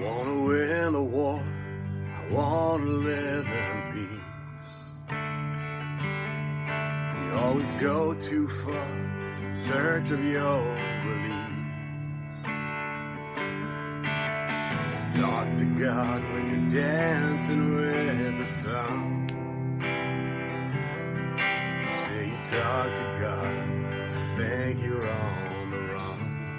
wanna win the war, I wanna live in peace. You always go too far in search of your release. You talk to God when you're dancing with the sun. You say you talk to God, I think you're on the run.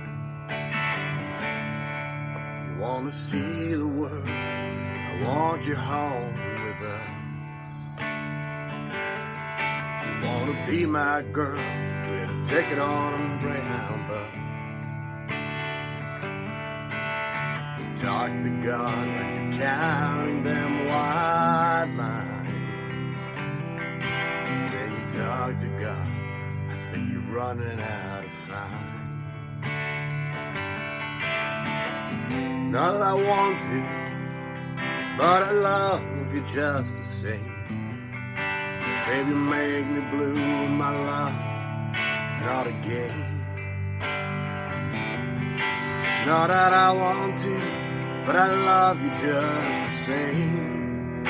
You wanna see the world, I want you home with us. You wanna be my girl, with a ticket on a Greyhound bus. You talk to God when you're counting them white lines. Say you talk to God, I think you're running out of signs. Not that I want to, but I love you just the same. Baby, you make me blue, my love, it's not a game. Not that I want to, but I love you just the same.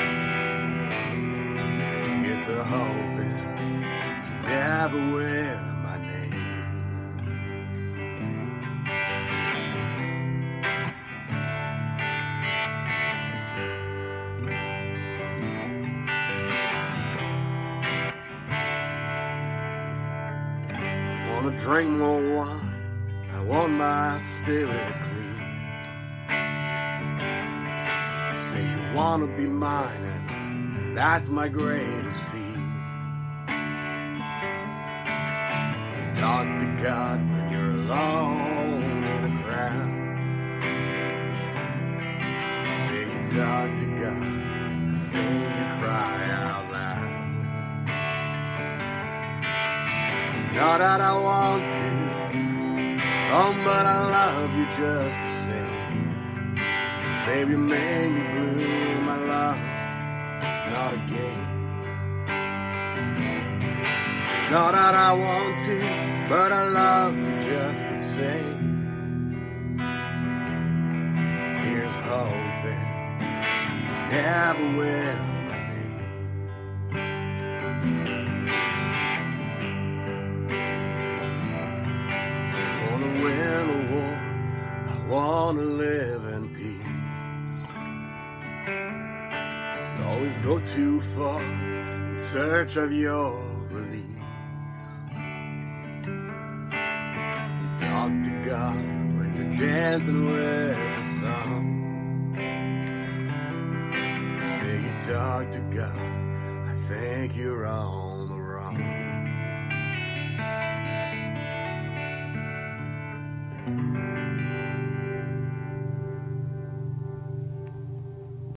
Here's to hoping you never wear my name. I wanna drink more wine, I want my spirit clean. Say you wanna be mine, and that's my greatest feat. Talk to God when you're alone in a crowd. Say you talk to God, I think you cry out loud. Not that I want to, oh, but I love you just the same. Baby, you made me blue, my love, it's not a game. Not that I want to, but I love you just the same. Here's hoping, never wear my name. Wanna win the war, I wanna live in peace. Always go too far in search of your release. You talk to God when you're dancing with the sun. You say you talk to God, I think you're on